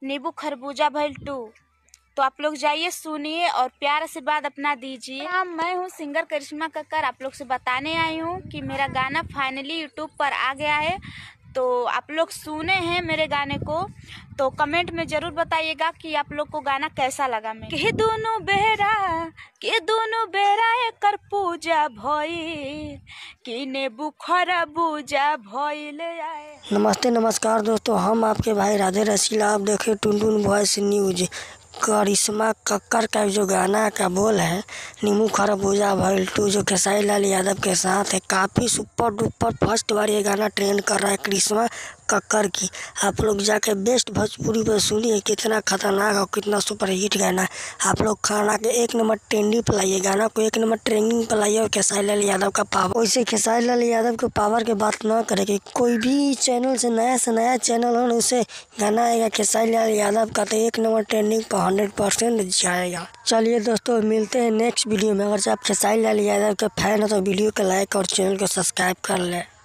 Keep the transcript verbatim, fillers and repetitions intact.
नींबू खरबूजा भइल टू। तो आप लोग जाइए सुनिए और प्यार से बात अपना दीजिए। हाँ, मैं हूँ सिंगर करिश्मा कक्कर। आप लोग से बताने आई हूँ कि मेरा गाना फाइनली यूट्यूब पर आ गया है। तो आप लोग सुने हैं मेरे गाने को, तो कमेंट में जरूर बताइएगा कि आप लोग को गाना कैसा लगा। मैं कि दोनों बेरा के दोनों बेरा एकर पूजा भइल कि नेबू खरबूजा भइल। नमस्ते नमस्कार दोस्तों, हम आपके भाई राधे रसीला। आप देखे टुनटुन वॉइस न्यूज। करिश्मा कक्कर का जो गाना का बोल है नींबू खरबूजा भइल टू, जो खेसारी लाल यादव के साथ है, काफ़ी सुपर डुपर फर्स्ट बार ये गाना ट्रेंड कर रहा है करिश्मा कक्कर की। आप लोग जाके बेस्ट भोजपुरी पर सुनिए, कितना खतरनाक और कितना सुपर हिट गाना है। आप लोग खाना के एक नंबर ट्रेंडिंग पर लाइए, गाना को एक नंबर ट्रेंडिंग पर लाइए और खेसारी लाल यादव का पावर। वैसे खेसारी लाल यादव के पावर की बात ना करेगी, कोई भी चैनल से नया से नया चैनल हो उसे गाना आएगा खेसारी लाल यादव का तो एक नंबर ट्रेंडिंग पर हंड्रेड परसेंट जाएगा। चलिए दोस्तों, मिलते हैं नेक्स्ट वीडियो में। अगर आप खेसारी लाल यादव के फैन हो तो वीडियो को लाइक और चैनल को सब्सक्राइब कर लें।